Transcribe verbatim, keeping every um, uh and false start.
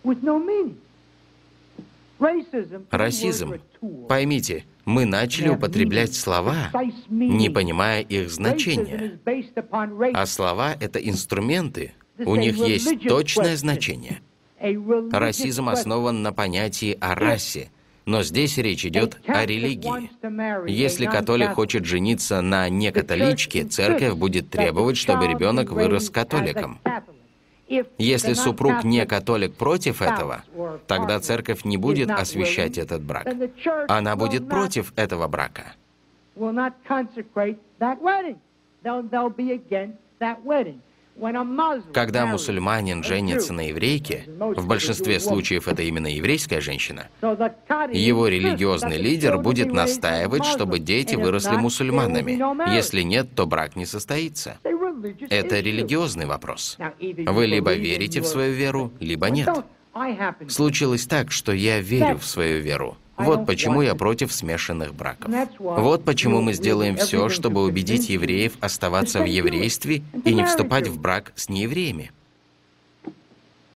Расизм. Поймите, мы начали употреблять слова, не понимая их значения. А слова — это инструменты, у них есть точное значение. Расизм основан на понятии о расе, но здесь речь идет о религии. Если католик хочет жениться на некатоличке, церковь будет требовать, чтобы ребенок вырос католиком. Если супруг не католик против этого, тогда церковь не будет освящать этот брак. Она будет против этого брака. Когда мусульманин женится на еврейке, в большинстве случаев это именно еврейская женщина, его религиозный лидер будет настаивать, чтобы дети выросли мусульманами. Если нет, то брак не состоится. Это религиозный вопрос. Вы либо верите в свою веру, либо нет. Случилось так, что я верю в свою веру. Вот почему я против смешанных браков. Вот почему мы сделаем все, чтобы убедить евреев оставаться в еврействе и не вступать в брак с неевреями.